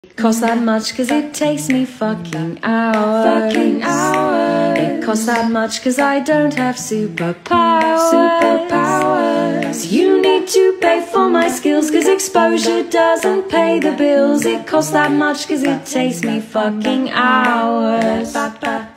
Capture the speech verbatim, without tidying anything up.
Costs that much cause it takes me fucking hours. Fucking hours. It costs that much cause I don't have superpowers. Superpowers. You need to pay for my skills cause exposure doesn't pay the bills. It costs that much cause it takes me fucking hours.